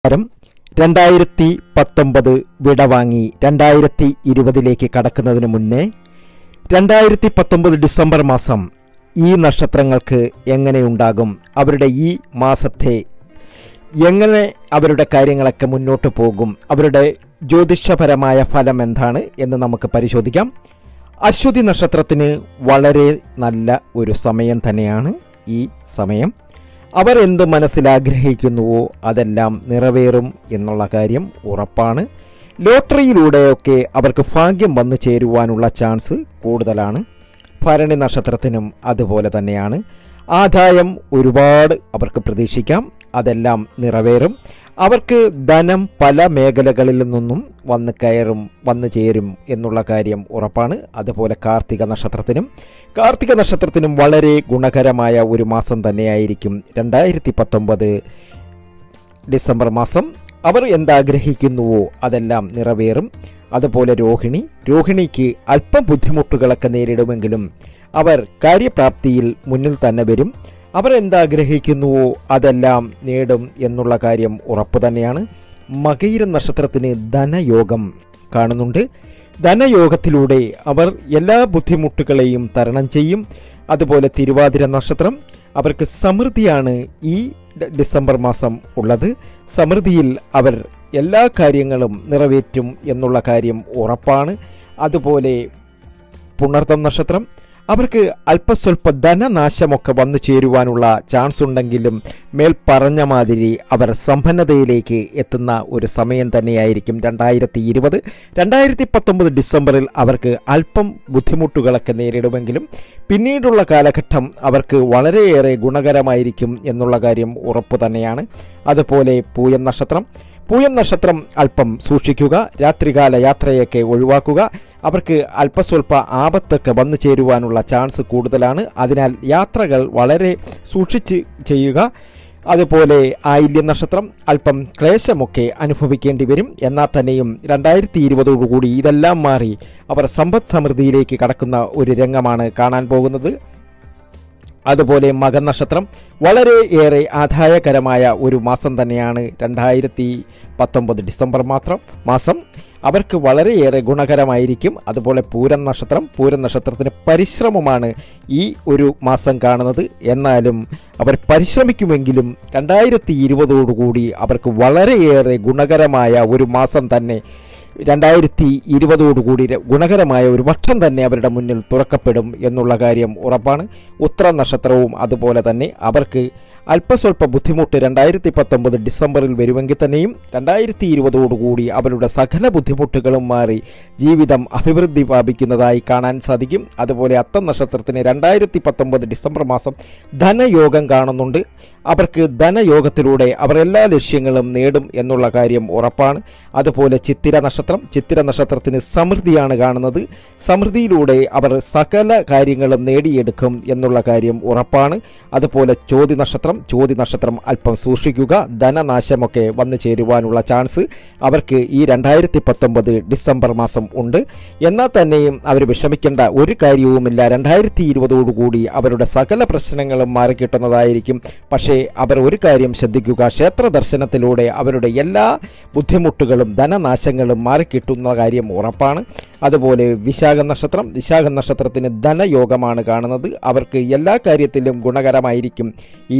നമസ്കാരം. 2019 വിടവാങ്ങി 2020 കടക്കുന്നതിന് മുന്നേ 2019 ഡിസംബർ മാസം ഈ നക്ഷത്രങ്ങൾക്ക് എങ്ങനെയുണ്ടാകും, അവരുടെ ഈ മാസത്തെ എങ്ങനെ അവരുടെ കാര്യങ്ങളൊക്കെ മുന്നോട്ട് പോകും, അവരുടെ ജ്യോതിഷപരമായ ഫലം എന്താണ് എന്ന് നമുക്ക് പരിശോധിക്കാം. അശ്വതി നക്ഷത്രത്തിന് വളരെ നല്ല ഒരു സമയം തന്നെയാണ് ഈ സമയം. അവർ എന്ത് മനസ്സിലാഗ്രഹിക്കുന്നുവോ അതെല്ലാം നിറവേറും എന്നുള്ള കാര്യം ഉറപ്പാണ്. ലോട്ടറിയിലൂടെയൊക്കെ അവർക്ക് ഭാഗ്യം വന്നു ചേരുവാനുള്ള ചാൻസ് കൂടുതലാണ്. ഭരണി നക്ഷത്രത്തിനും അതുപോലെ തന്നെയാണ്. ആദായം ഒരുപാട് അവർക്ക് പ്രതീക്ഷിക്കാം, അതെല്ലാം നിറവേറും. അവർക്ക് ധനം പല മേഖലകളിൽ നിന്നും വന്നു ചേരും എന്നുള്ള കാര്യം ഉറപ്പാണ്. അതുപോലെ കാർത്തിക നക്ഷത്രത്തിനും വളരെ ഗുണകരമായ ഒരു മാസം തന്നെയായിരിക്കും 2019 ഡിസംബർ മാസം. അവർ എന്താഗ്രഹിക്കുന്നുവോ അതെല്ലാം നിറവേറും. അതുപോലെ രോഹിണിക്ക് അല്പം ബുദ്ധിമുട്ടുകളൊക്കെ നേരിടുമെങ്കിലും അവർ കാര്യപ്രാപ്തിയിൽ മുന്നിൽ തന്നെ വരും. അവർ എന്താഗ്രഹിക്കുന്നുവോ അതെല്ലാം നേടും എന്നുള്ള കാര്യം ഉറപ്പ് തന്നെയാണ്. മകയിരം നക്ഷത്രത്തിന് ധനയോഗം കാണുന്നുണ്ട്. ധനയോഗത്തിലൂടെ അവർ എല്ലാ ബുദ്ധിമുട്ടുകളെയും തരണം ചെയ്യും. അതുപോലെ തിരുവാതിര നക്ഷത്രം, അവർക്ക് സമൃദ്ധിയാണ് ഈ ഡിസംബർ മാസം ഉള്ളത്. സമൃദ്ധിയിൽ അവർ എല്ലാ കാര്യങ്ങളും നിറവേറ്റും എന്നുള്ള കാര്യം ഉറപ്പാണ്. അതുപോലെ പുണർതം നക്ഷത്രം, അവർക്ക് അല്പസ്വല്പ ധനനാശമൊക്കെ വന്നു ചേരുവാനുള്ള ചാൻസ് ഉണ്ടെങ്കിലും മേൽ പറഞ്ഞ മാതിരി അവർ സമ്പന്നതയിലേക്ക് എത്തുന്ന ഒരു സമയം തന്നെയായിരിക്കും 2020. 2019 ഡിസംബറിൽ അവർക്ക് അല്പം ബുദ്ധിമുട്ടുകളൊക്കെ നേരിടുമെങ്കിലും പിന്നീടുള്ള കാലഘട്ടം അവർക്ക് വളരെയേറെ ഗുണകരമായിരിക്കും എന്നുള്ള കാര്യം ഉറപ്പ് തന്നെയാണ്. അതുപോലെ പൂയം നക്ഷത്രം അല്പം സൂക്ഷിക്കുക, രാത്രികാല യാത്രയൊക്കെ ഒഴിവാക്കുക. അവർക്ക് അല്പസ്വല്പ ആപത്തൊക്കെ വന്നു ചേരുവാനുള്ള ചാൻസ് കൂടുതലാണ്. അതിനാൽ യാത്രകൾ വളരെ സൂക്ഷിച്ച് ചെയ്യുക. അതുപോലെ ആയില്യം നക്ഷത്രം അല്പം ക്ലേശമൊക്കെ അനുഭവിക്കേണ്ടി വരും. എന്നാൽ തന്നെയും 2020 ഇതെല്ലാം മാറി അവർ സമ്പദ് സമൃദ്ധിയിലേക്ക് കടക്കുന്ന ഒരു രംഗമാണ് കാണാൻ പോകുന്നത്. അതുപോലെ മകൻ നക്ഷത്രം വളരെയേറെ ആദായകരമായ ഒരു മാസം തന്നെയാണ് 2019 ഡിസംബർ മാസം. അവർക്ക് വളരെയേറെ ഗുണകരമായിരിക്കും. അതുപോലെ പൂരം നക്ഷത്രത്തിന് പരിശ്രമമാണ് ഈ ഒരു മാസം കാണുന്നത്. എന്നാലും അവർ പരിശ്രമിക്കുമെങ്കിലും 2020 അവർക്ക് വളരെയേറെ ഗുണകരമായ ഒരു മാസം തന്നെ 2020 ഗുണകരമായ ഒരു വർഷം തന്നെ അവരുടെ മുന്നിൽ തുറക്കപ്പെടും എന്നുള്ള കാര്യം ഉറപ്പാണ്. ഉത്തര നക്ഷത്രവും അതുപോലെ തന്നെ അവർക്ക് അല്പസ്വല്പ ബുദ്ധിമുട്ട് 2019 ഡിസംബറിൽ വരുമെങ്കിൽ തന്നെയും 2020 അവരുടെ സകല ബുദ്ധിമുട്ടുകളും മാറി ജീവിതം അഭിവൃദ്ധി പ്രാപിക്കുന്നതായി കാണാൻ സാധിക്കും. അതുപോലെ അത്തം നക്ഷത്രത്തിന് 2019 ഡിസംബർ മാസം ധനയോഗം കാണുന്നുണ്ട്. അവർക്ക് ധനയോഗത്തിലൂടെ അവർ എല്ലാ ലക്ഷ്യങ്ങളും നേടും എന്നുള്ള കാര്യം ഉറപ്പാണ്. അതുപോലെ ചിത്തിര നക്ഷത്രത്തിന് സമൃദ്ധിയാണ് കാണുന്നത്. സമൃദ്ധിയിലൂടെ അവർ സകല കാര്യങ്ങളും നേടിയെടുക്കും എന്നുള്ള കാര്യം ഉറപ്പാണ്. അതുപോലെ ചോതി നക്ഷത്രം അല്പം സൂക്ഷിക്കുക, ധനനാശമൊക്കെ വന്നു ചേരുവാനുള്ള ചാൻസ് അവർക്ക് ഈ 2019 ഡിസംബർ മാസം ഉണ്ട്. എന്നാൽ തന്നെയും അവർ വിഷമിക്കേണ്ട ഒരു കാര്യവുമില്ല. 2020 അവരുടെ സകല പ്രശ്നങ്ങളും മാറിക്കിട്ടുന്നതായിരിക്കും. പക്ഷേ അവർ ഒരു കാര്യം ശ്രദ്ധിക്കുക, ക്ഷേത്ര ദർശനത്തിലൂടെ അവരുടെ എല്ലാ ബുദ്ധിമുട്ടുകളും ധനനാശങ്ങളും മാറിക്കിട്ടുന്ന കാര്യം ഉറപ്പാണ്. അതുപോലെ വിശാഖ നക്ഷത്രത്തിന് ധനയോഗമാണ് കാണുന്നത്. അവർക്ക് എല്ലാ കാര്യത്തിലും ഗുണകരമായിരിക്കും ഈ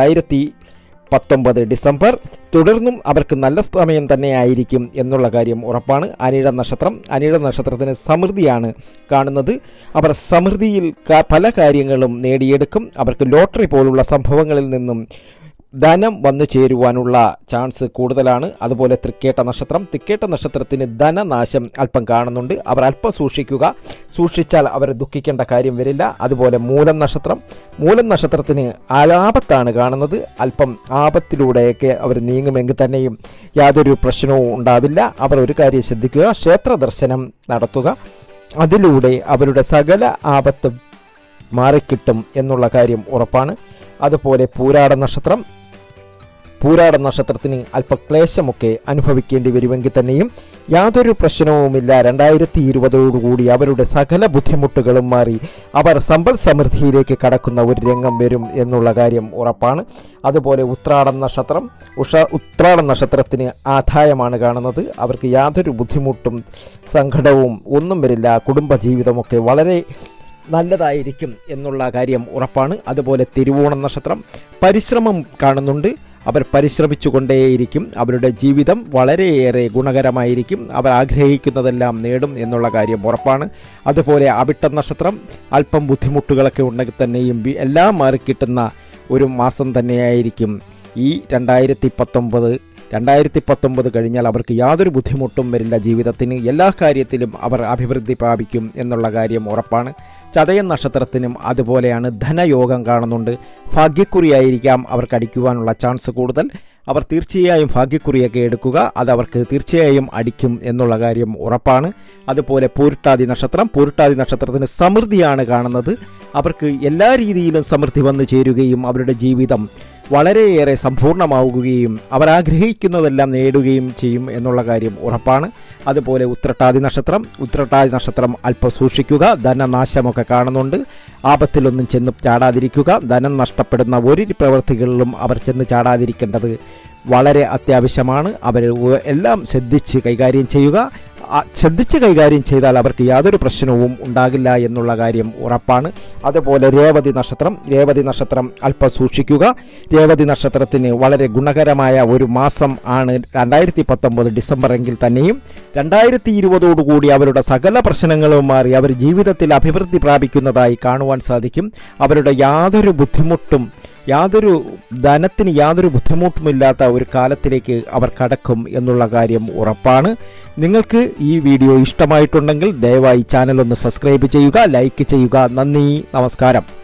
2019 ഡിസംബർ. തുടർന്നും അവർക്ക് നല്ല സമയം തന്നെയായിരിക്കും എന്നുള്ള കാര്യം ഉറപ്പാണ്. അനിഴ നക്ഷത്രത്തിന് സമൃദ്ധിയാണ് കാണുന്നത്. അവർ സമൃദ്ധിയിൽ പല കാര്യങ്ങളും നേടിയെടുക്കും. അവർക്ക് ലോട്ടറി പോലുള്ള സംഭവങ്ങളിൽ നിന്നും ധനം വന്നു ചേരുവാനുള്ള ചാൻസ് കൂടുതലാണ്. അതുപോലെ തൃക്കേട്ട നക്ഷത്രത്തിന് ധനനാശം അല്പം കാണുന്നുണ്ട്. അവർ അല്പം സൂക്ഷിച്ചാൽ അവർ ദുഃഖിക്കേണ്ട കാര്യം വരില്ല. അതുപോലെ മൂലം നക്ഷത്രത്തിന് ആപത്താണ് കാണുന്നത്. അല്പം ആപത്തിലൂടെയൊക്കെ അവർ നീങ്ങുമെങ്കിൽ തന്നെയും യാതൊരു പ്രശ്നവും ഉണ്ടാവില്ല. അവർ ഒരു കാര്യം ശ്രദ്ധിക്കുക, ക്ഷേത്ര ദർശനം നടത്തുക. അതിലൂടെ അവരുടെ സകല ആപത്തും മാറിക്കിട്ടും എന്നുള്ള കാര്യം ഉറപ്പാണ്. അതുപോലെ പൂരാട നക്ഷത്രത്തിന് അല്പക്ലേശമൊക്കെ അനുഭവിക്കേണ്ടി വരുമെങ്കിൽ തന്നെയും യാതൊരു പ്രശ്നവുമില്ല. 2020 അവരുടെ സകല ബുദ്ധിമുട്ടുകളും മാറി അവർ സമ്പൽ സമൃദ്ധിയിലേക്ക് കടക്കുന്ന ഒരു രംഗം വരും എന്നുള്ള കാര്യം ഉറപ്പാണ്. അതുപോലെ ഉത്രാടം നക്ഷത്രത്തിന് ആദായമാണ് കാണുന്നത്. അവർക്ക് യാതൊരു ബുദ്ധിമുട്ടും സങ്കടവും ഒന്നും വരില്ല. കുടുംബജീവിതമൊക്കെ വളരെ നല്ലതായിരിക്കും എന്നുള്ള കാര്യം ഉറപ്പാണ്. അതുപോലെ തിരുവോണം നക്ഷത്രം പരിശ്രമം കാണുന്നുണ്ട്. അവർ പരിശ്രമിച്ചുകൊണ്ടേയിരിക്കും. അവരുടെ ജീവിതം വളരെയേറെ ഗുണകരമായിരിക്കും. അവർ ആഗ്രഹിക്കുന്നതെല്ലാം നേടും എന്നുള്ള കാര്യം ഉറപ്പാണ്. അതുപോലെ അവിട്ടം നക്ഷത്രം അല്പം ബുദ്ധിമുട്ടുകളൊക്കെ ഉണ്ടെങ്കിൽ തന്നെയും എല്ലാം മാറിക്കിട്ടുന്ന ഒരു മാസം തന്നെയായിരിക്കും ഈ 2019 കഴിഞ്ഞാൽ അവർക്ക് യാതൊരു ബുദ്ധിമുട്ടും വരില്ല. ജീവിതത്തിന് എല്ലാ കാര്യത്തിലും അവർ അഭിവൃദ്ധി പ്രാപിക്കും എന്നുള്ള കാര്യം ഉറപ്പാണ്. ചതയം നക്ഷത്രത്തിനും അതുപോലെയാണ്. ധനയോഗം കാണുന്നുണ്ട്. ഭാഗ്യക്കുറിയായിരിക്കാം അവർക്ക് അടിക്കുവാനുള്ള ചാൻസ് കൂടുതൽ. അവർ തീർച്ചയായും ഭാഗ്യക്കുറിയൊക്കെ എടുക്കുക. അത് അവർക്ക് തീർച്ചയായും അടിക്കും എന്നുള്ള കാര്യം ഉറപ്പാണ്. അതുപോലെ പൂരുട്ടാതി നക്ഷത്രത്തിന് സമൃദ്ധിയാണ് കാണുന്നത്. അവർക്ക് എല്ലാ രീതിയിലും സമൃദ്ധി വന്നു ചേരുകയും അവരുടെ ജീവിതം വളരെയേറെ സമ്പൂർണ്ണമാവുകയും അവർ ആഗ്രഹിക്കുന്നതെല്ലാം നേടുകയും ചെയ്യും എന്നുള്ള കാര്യം ഉറപ്പാണ്. അതുപോലെ ഉത്രട്ടാതി നക്ഷത്രം അല്പം സൂക്ഷിക്കുക. ധനനാശമൊക്കെ കാണുന്നുണ്ട്. ആപത്തിലൊന്നും ചെന്ന് ചാടാതിരിക്കുക. ധനം നഷ്ടപ്പെടുന്ന ഒരു പ്രവൃത്തികളിലും അവർ ചെന്ന് ചാടാതിരിക്കേണ്ടത് വളരെ അത്യാവശ്യമാണ്. അവർ എല്ലാം ശ്രദ്ധിച്ച് കൈകാര്യം ചെയ്യുക. ശ്രദ്ധിച്ച് കൈകാര്യം ചെയ്താൽ അവർക്ക് യാതൊരു പ്രശ്നവും ഉണ്ടാകില്ല എന്നുള്ള കാര്യം ഉറപ്പാണ്. അതുപോലെ രേവതി നക്ഷത്രം അല്പം സൂക്ഷിക്കുക. രേവതി നക്ഷത്രത്തിന് വളരെ ഗുണകരമായ ഒരു മാസം ആണ് 2019 ഡിസംബർ എങ്കിൽ തന്നെയും 2020 അവരുടെ സകല പ്രശ്നങ്ങളും മാറി അവർ ജീവിതത്തിൽ അഭിവൃദ്ധി പ്രാപിക്കുന്നതായി കാണുവാൻ സാധിക്കും. അവരുടെ ധനത്തിന് യാതൊരു ബുദ്ധിമുട്ടുമില്ലാത്ത ഒരു കാലത്തിലേക്ക് അവർ കടക്കും എന്നുള്ള കാര്യം ഉറപ്പാണ്. നിങ്ങൾക്ക് ഈ വീഡിയോ ഇഷ്ടമായിട്ടുണ്ടെങ്കിൽ ദയവായി ചാനൽ ഒന്ന് സബ്സ്ക്രൈബ് ചെയ്യുക, ലൈക്ക് ചെയ്യുക. നന്ദി, നമസ്കാരം.